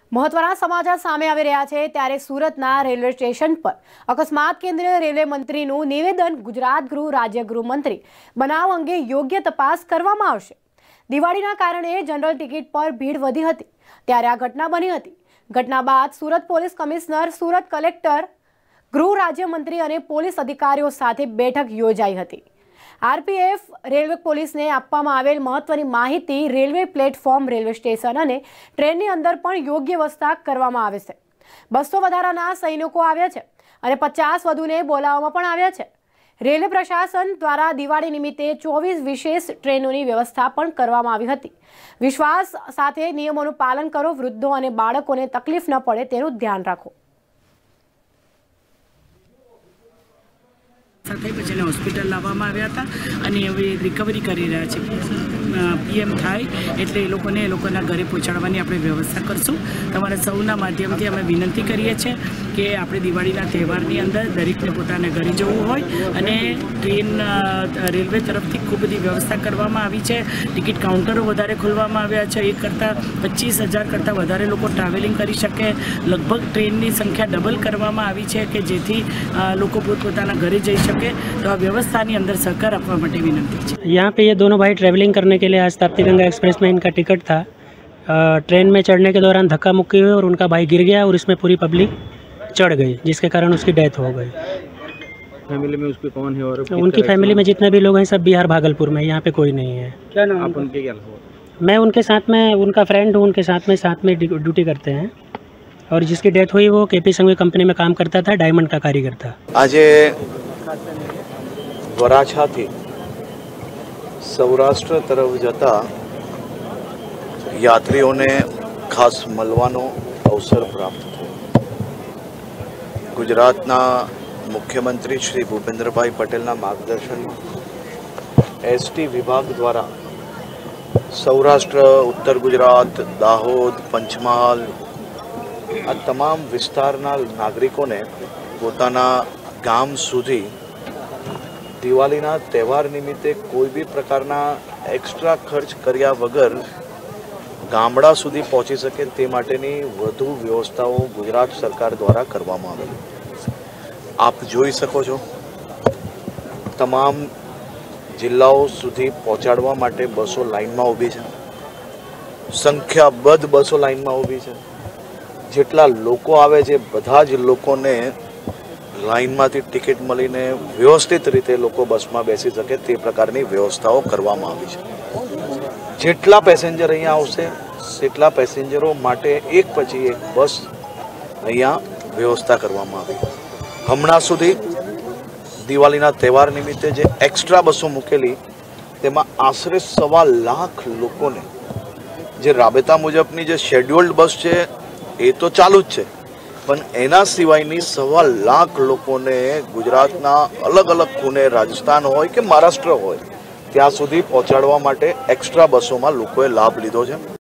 મહત્વના સમાચાર સામે આવી રહ્યા છે ત્યારે સુરતના રેલવે સ્ટેશન પર અકસ્માત કેન્દ્રીય રેલવે મંત્રીનું નિવેદન ગુજરાત ગૃહ રાજ્ય ગૃહમંત્રી બનાવ અંગે યોગ્ય તપાસ કરવામાં આવશે। દિવાળીના કારણે જનરલ ટિકિટ પર ભીડ વધી હતી ત્યારે આ ઘટના બની હતી। ઘટના બાદ Surat police commissioner, Surat collector, ગૃહ રાજ્યમંત્રી અને પોલીસ અધિકારીઓ સાથે બેઠક યોજાઈ હતી। આરપીએફ રેલવે પોલીસને આપવામાં આવેલ મહત્વની માહિતી રેલવે પ્લેટફોર્મ, રેલવે સ્ટેશન અને ટ્રેનની અંદર પણ યોગ્ય વ્યવસ્થા કરવામાં આવે છે। 200 વધારાના સૈનિકો આવ્યા છે અને 50 વધુને બોલાવવામાં પણ આવ્યા છે। રેલવે પ્રશાસન દ્વારા દિવાળી નિમિત્તે 24 વિશેષ ટ્રેનોની વ્યવસ્થા પણ કરવામાં આવી હતી। વિશ્વાસ સાથે નિયમોનું પાલન કરો, વૃદ્ધો અને બાળકોને તકલીફ ન પડે તેનું ધ્યાન રાખો। પછી હોસ્પિટલ લાવવામાં આવ્યા હતા અને હવે રિકવરી કરી રહ્યા છે। પીએમ થાય એટલે એ લોકોના ઘરે પહોંચાડવાની આપણે વ્યવસ્થા કરશું। તમારા સૌના માધ્યમથી અમે વિનંતી કરીએ છીએ કે આપણે દિવાળીના તહેવારની અંદર દરેકને પોતાના ઘરે જવું હોય અને ટ્રેન રેલવે તરફથી ખૂબ બધી વ્યવસ્થા કરવામાં આવી છે। ટિકિટ કાઉન્ટરો વધારે ખોલવામાં આવ્યા છે। 25,000 કરતાં વધારે લોકો ટ્રાવેલિંગ કરી શકે। લગભગ ટ્રેનની સંખ્યા ડબલ કરવામાં આવી છે કે જેથી લોકો પોતપોતાના ઘરે જઈ શકે। तो व्यवस्था ની अंदर सहकार આપવા માટે વિનંતી છે। यहाँ पे ये दोनों भाई ट्रैवलिंग करने के लिए आज ताप्ती गंगा एक्सप्रेस में इनका टिकट था। ट्रेन में चढ़ने के दौरान धक्का मुक्की हुई और उनका बाइक गिर गया और इसमें पूरी पब्लिक चढ़ गई, जिसके कारण उसकी डेथ हो गई। फैमिली में उसके कौन है और उनकी फैमिली में जितने भी लोग हैं सब बिहार भागलपुर में, यहाँ पे कोई नहीं है। क्या नाम आप उनके? क्या मैं उनके साथ में, उनका फ्रेंड हूँ, उनके साथ में ड्यूटी करते हैं और जिसकी डेथ हुई वो केपी संघवी कंपनी में काम करता था, डायमंड का कारीगर था। आज वराछाथी सौराष्ट्र तरफ जता यात्रीओने खास मळवानो अवसर प्राप्त थयो। गुजरातना मुख्यमंत्री श्री भूपेन्द्रभाई पटेलना मार्गदर्शन एसटी विभाग द्वारा सौराष्ट्र, उत्तर गुजरात, दाहोद, पंचमहाल आ तमाम विस्तारना नागरिकोने पोताना गाम सुधी दिवाळीना तहेवार निमित्ते कोई भी प्रकारना एक्स्ट्रा खर्च कर्या वगर गामड़ा सुधी पहोंची सके ते माटेनी वधु व्यवस्थाओ गुजरात सरकार द्वारा करवामां आवेली। आप जोई शको छो तमाम जिल्लाओ सुधी पहोंचाडवा माटे बसो लाइनमां ऊभी छे। संख्याबद्ध बसो लाइनमां ऊभी छे। जेटला लोको आवे छे बधा ज लोकोने लाइनमांथी टिकिट मळीने व्यवस्थित रीते लोको बसमां बेसी सके ते प्रकारनी व्यवस्थाओ करवामां आवी छे। जेटला पेसेंजर अहींया आवशे तेटला पेसेंजरो माटे एक पछी एक बस अहींया व्यवस्था करवामां आवी। हमणां सुधी दिवाळीना तहेवार निमित्ते जे एक्स्ट्रा बसो मूकेली तेमां आशरे 1.25 लाख लोकोने जे राबेता मुजबनी जे शेड्यूल्ड बस छे ए तो चालू ज छे पण एना सिवायनी 1.25 लाख लोकोने गुजरातना अलग अलग खूणे, राजस्थान होय के महाराष्ट्र होय ત્યાં સુધી પહોંચાડવા માટે એક્સ્ટ્રા બસોમાં લોકોએ લાભ લીધો છે।